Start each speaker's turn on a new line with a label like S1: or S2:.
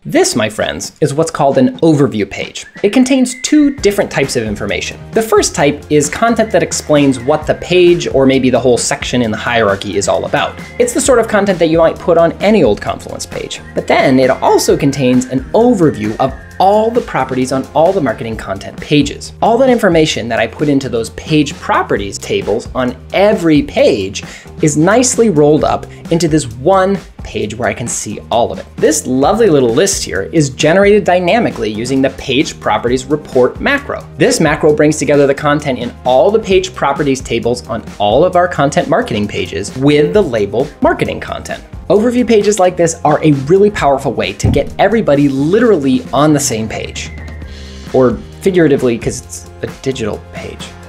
S1: This, my friends, is what's called an overview page. It contains two different types of information. The first type is content that explains what the page or maybe the whole section in the hierarchy is all about. It's the sort of content that you might put on any old Confluence page. But then it also contains an overview of all the properties on all the marketing content pages. All that information that I put into those page properties tables on every page is nicely rolled up into this one page where I can see all of it. This lovely little list here is generated dynamically using the page properties report macro. This macro brings together the content in all the page properties tables on all of our content marketing pages with the label marketing content. Overview pages like this are a really powerful way to get everybody literally on the same page. Or figuratively, because it's a digital page.